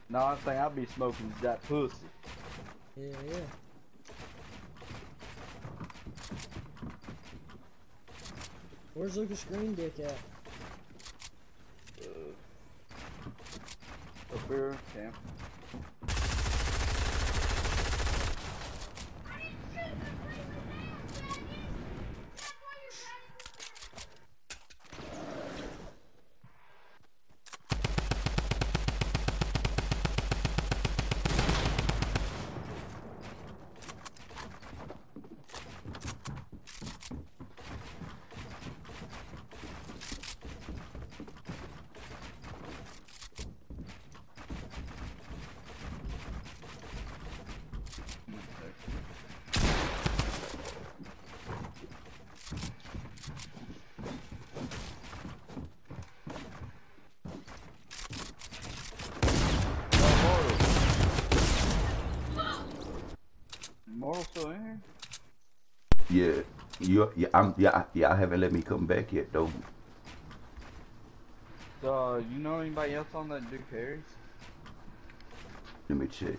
No, I think I'll be smoking that pussy. Yeah. Where's Lucas Green Dick at? Up here, camp. Immortal still in here? Yeah, I haven't let me come back yet though. You know anybody else on that do carries? Let me check.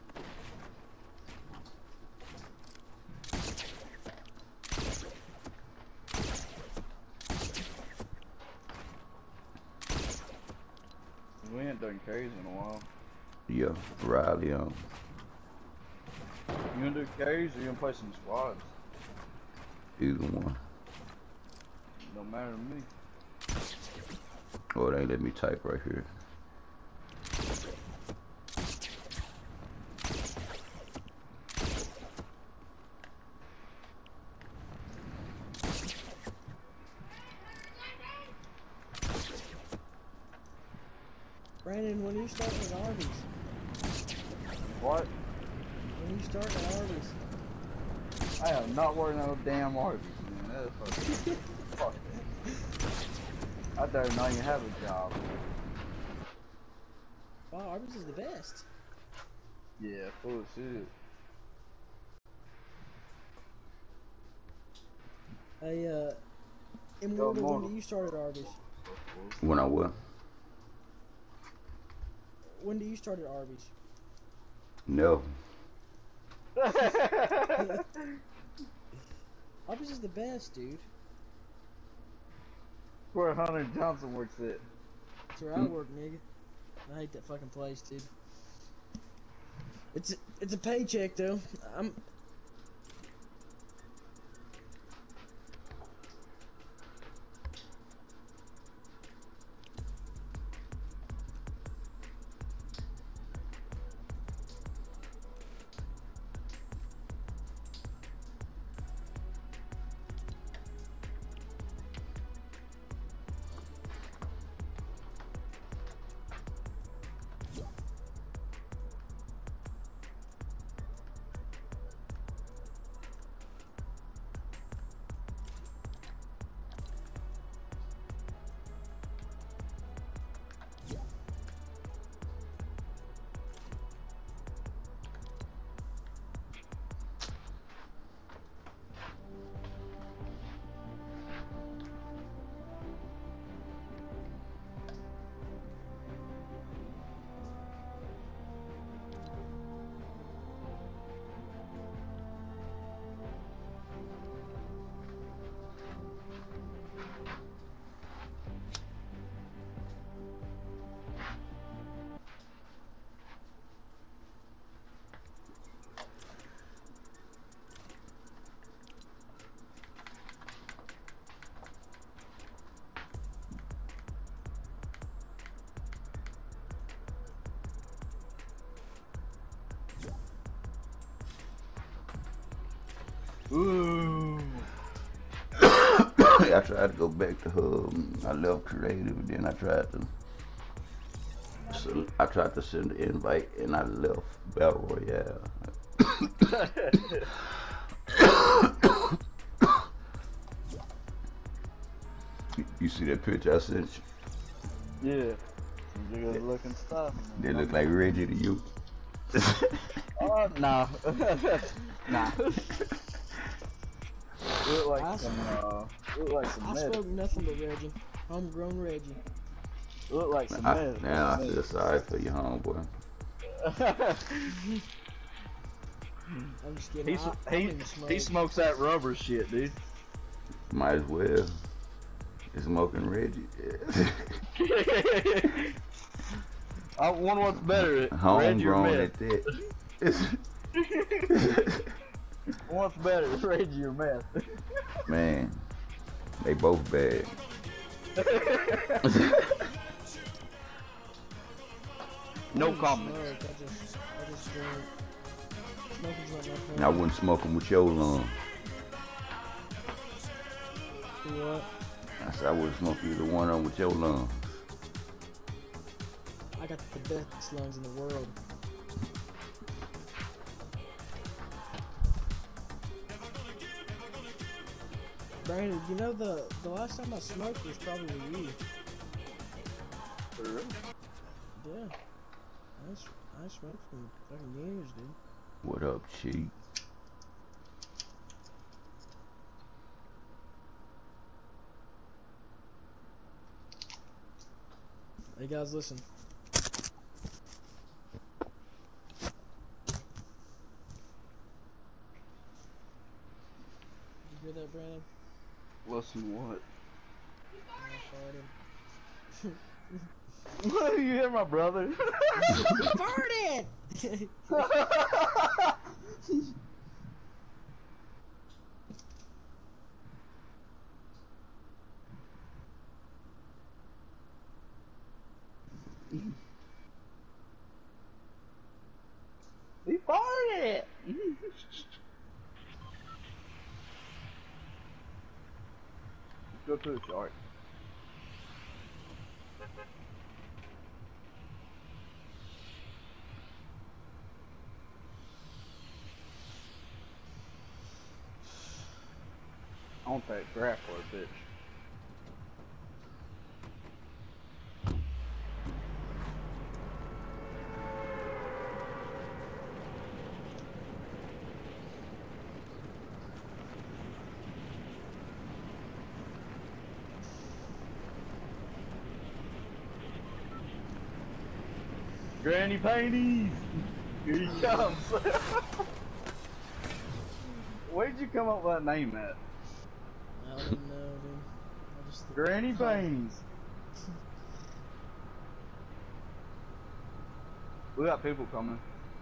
We ain't done carries in a while. Yeah, Riley. You gonna do carries or you gonna play some squads? Either one. Don't matter to me. Oh, they ain't let me type right here. Brandon, when you start at Arby's? What? When you start at Arby's? I am not working on no damn Arby's, man. That is fucking fuck that. I don't not even have a job. Wow, Arby's is the best. Yeah, full of shit. Hey, Immortal, when did you start at Arby's? When I what? When did you start at Arby's? No. Arby's is the best, dude. Where Hunter Johnson works at. That's where I work, nigga. I hate that fucking place, dude. It's a paycheck though. Ooh. I tried to go back to I left creative, and then I tried to send the invite, and I left Battle Royale. You see that picture I sent you? Yeah. Some good looking stuff. They look like Reggie to you. Oh, nah. Nah. Look like some I meth. spoke nothing but Reggie. Homegrown Reggie. Look like some meth. Now I feel sorry for your homeboy. I'm just kidding. He smokes that rubber shit, dude. Might as well. It's smoking Reggie. I wonder what's better, Reggie or Homegrown meth. at that. It's What's better, Reggie or meth? man, they both bad. No comment. I just drink. Smoking's not my thing. I wouldn't smoke them with your lungs. Do what? I said I wouldn't smoke either one of them with your lungs. I got the best lungs in the world. Brandon, you know the last time I smoked was probably you. For real? Yeah. I smoked for fucking years, dude. What up, Chief? Hey guys, listen. You hear that, Brandon? Listen, what? I You hear my brother? farted! He farted! Go to the shark. I want that grappler, bitch. Granny Panties! Here he comes! Where'd you come up with that name at? I don't know, dude. I just Granny Panties! We got people coming.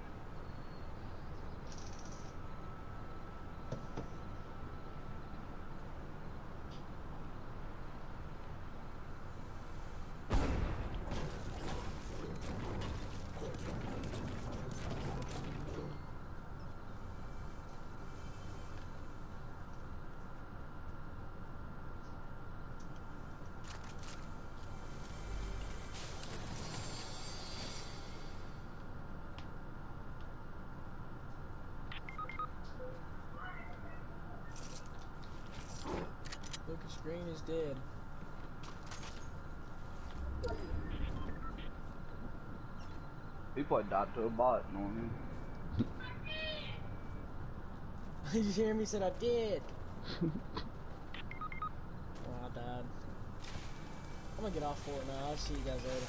Lucas Green is dead. He probably died to a bot, you know what I mean? Did you hear me? Said I did. Oh, I died. I'm gonna get off for it now. I'll see you guys later.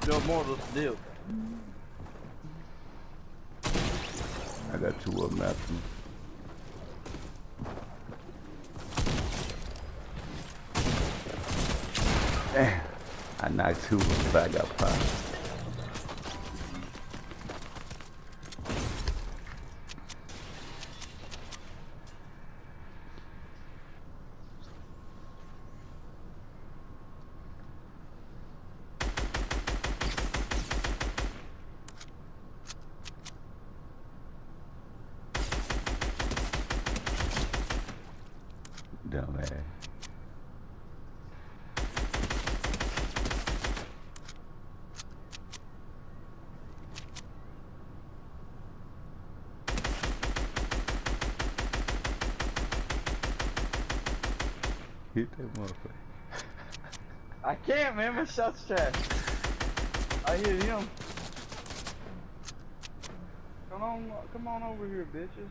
Yo, more of this deal. I got 2 of them after me. Damn. I knocked 2 of them, but I got 5. Dumbass. Hit that motherfucker. I can't, man. My shot's trash. I hit him. Come on over here, bitches.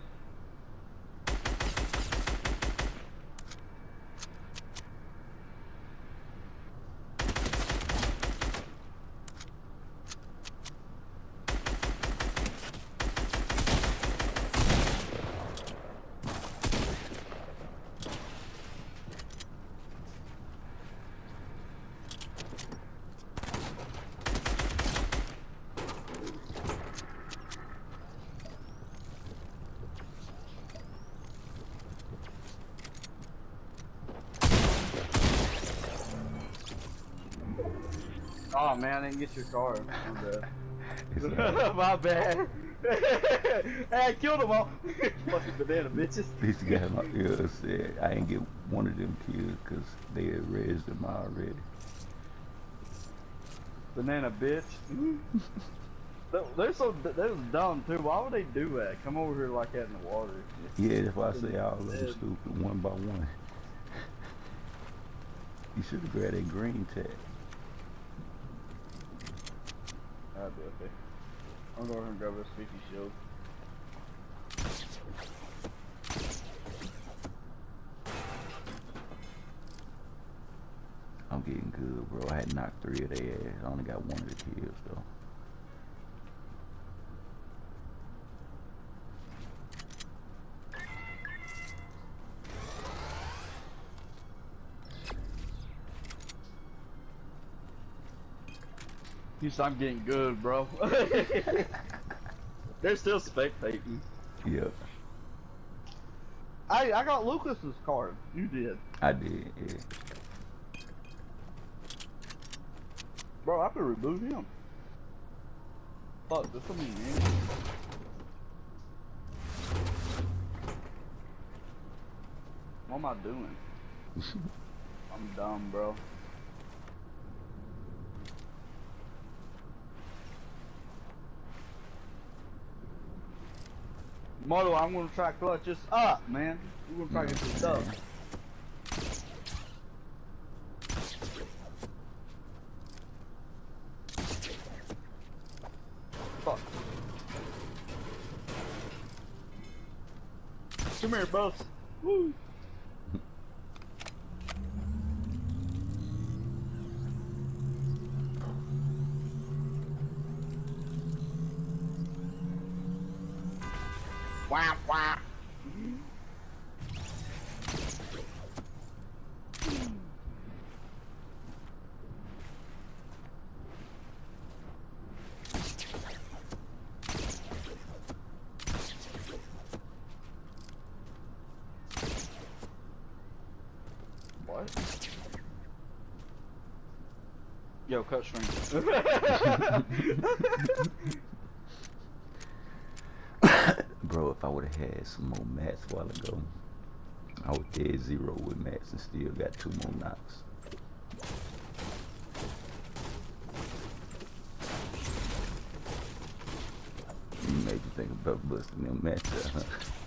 Oh man, I didn't get your car. My bad. My bad. Hey, I killed them all. Fucking banana bitches. This guy in my ear said I ain't get one of them kills because they had raised them already. Banana bitch. They're dumb too. Why would they do that? Come over here like that in the water. Yeah, that's why I say all of them stupid, one by one. You should have grabbed that green tag. I'll be okay. I'm going to grab a sticky shield. I'm getting good, bro. I had knocked 3 of their ass. I only got 1 of the kills, though. I'm getting good, bro. They're still spectating. Yep. I got Lucas's card. You did. I did, yeah. Bro, I could remove him. Fuck, this will be me. What am I doing? I'm dumb, bro. Moto, I'm gonna try clutch this up, man. We're gonna try to get this up. Fuck. Come here, boss. Woo. Wah, wah. What? Yo, cut string. Bro, if I would have had some more mats a while ago, I was dead 0 with mats and still got 2 more knocks. You made you think about busting them mats out, huh?